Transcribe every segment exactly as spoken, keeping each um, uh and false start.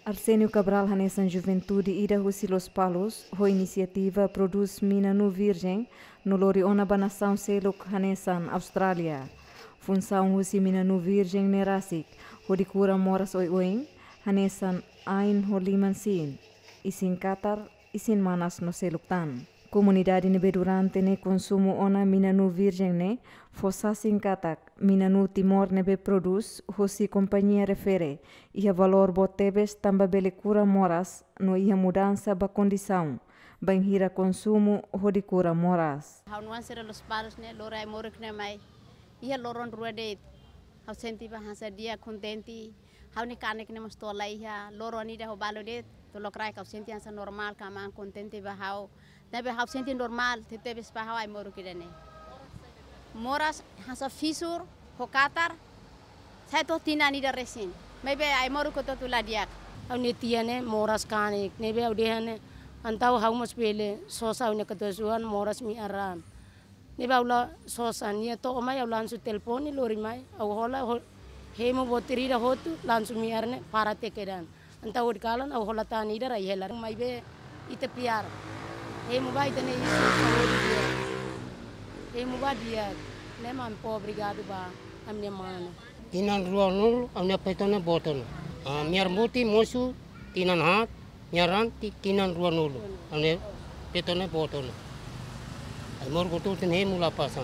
Arsenio Cabral Hanesan Juventude Ida Husi Los Palos, ho iniciativa produz mina nu virgem no Loriona Banação Seluk Hanesan, Austrália. Função Husi mina nu virgem nerasik, ho di cura moras oi oing, Hanesan ain ho liman sin, isin Qatar, isin manas no Seluktan. Comunidade nebe durante ne consumo ona mina nu virgem ne, fossasin katak, mina nu Timor nebe produz, hosi companhia refere, ia valor botebes tamba bele cura moras, no ia mudança ba condição, bem hira consumo hodi cura moras. Hau nuan sera Los Palos ne, lorai morek ne mai, ia loron ruade, hau senti ba hansa dia contenti, hau ni kanek ne mastola ia, loron ida ho balo de, to lokrai kau senti hansa normal kama contenti ba hau, nebe hau senti normal, tetebes pa hau ai morek ida ne. Moras hansa fisur, ho Qatar, saya to tina ni da resin. Maybe ai moru ko to tula diak. Au netiane moras kanik, nebe au dehane antau hau mas pele sosa au ne ketesuan moras mi aran. Nebe au la sosa ni to omai au lansu telefon ni lori mai, au hola ho hemu botiri da hotu lansu mi arne para tekedan. Antau di kalan au hola tani da rai helar mai be ite piar. Hemu ba ite ne dia. Hemu ba dia. Ne mam obrigado ba amne mano. Tinan ruanul amne petone boton. Miar muti mosu tinan hat, miaran tinan ruanul amne petone boton. Ai mor gotu ten hemu la pasan.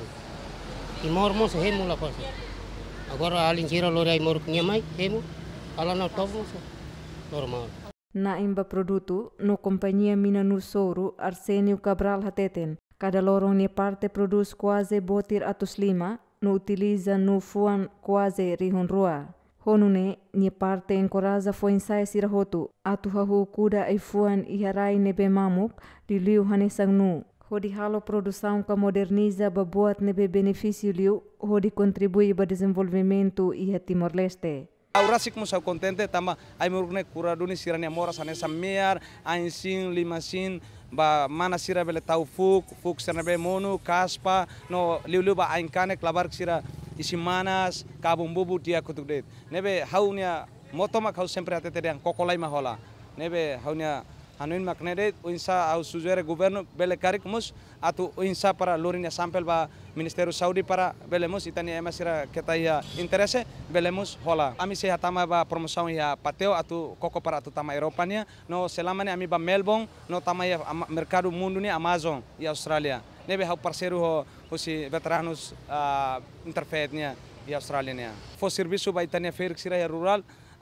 Timor mos hemu la pasan. Agora alin sira lori ai mor nyamai hemu alana topo normal. Na imba produto no companhia mina nu souro Arsenio Cabral Hateten. Cada lorong ni parte produz quase botir atus lima, no utiliza no fuan quase rihon rua. Honune ni parte encoraja foi ensaia sirahotu, atu hahu kuda ai fuan iharai nebe mamuk, di liu hanesang nu. Hodi halo produção que moderniza babuat nebe benefício liu, hodi contribui ba desenvolvimento iha Timor-Leste. Aura sik musau contente tama ai murne kuraduni sirania moras hanesa mear, ainsin limasin ba mana sira bele tau fuk, fuk sira be monu, kaspa, no liu-liu ba ain kanek labar sira isi manas, kabum bubu dia kutuk det. Nebe haunya motoma kau sempre atete yang kokolai mahola. Nebe haunya hanuin maknede uinsa au sujere governo bele karik mus atu uinsa para lorinya sampel ba Ministério Saudi para belemos itania emasira ketaya interesse belemos hola. Ami se hatama ba promoção ya pateo atu koko para atu tama Europania no selama ne ami ba Melbourne no tama ya mercado mundo ni Amazon e Austrália. Nebe hau parceiro ho hosi veteranos uh, interfetnya e Austrália ne. Fo serviço ba itania ferik sira ya rural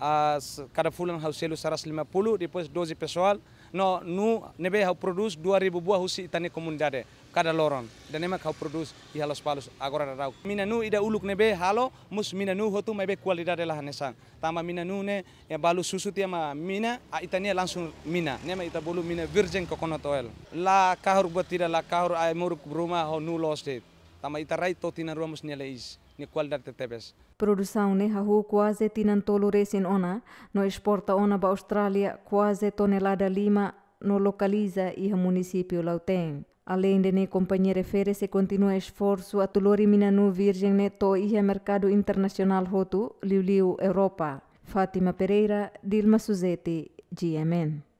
as cada fulan hau selu seratus lima puluh depois doze pessoal no nu nebe hau produz dua ribu buah husi itani comunidade cada loron dan emak hau produz i Los Palos agora rau mina nu ida uluk nebe halo mus mina nu hotu mebe qualidade lah hanesan tama mina nu ne ya balu susu tia ma mina a itani langsung mina nema ita bolu mina virgin coconut oil la kahur batira la kahur ay muruk bruma ho nu lost tama ita rai totina rumus neleis ni qualidade tetebes. Produção ne hahu quase tinan tolo resin ona, no exporta ona ba Austrália quase tonelada lima no localiza iha município Lauteng. Além de ne companhia refere se continua esforço a tulori mina nu virgem ne to iha mercado internacional hotu liu liu Europa. Fátima Pereira, Dilma Suzeti, G M N.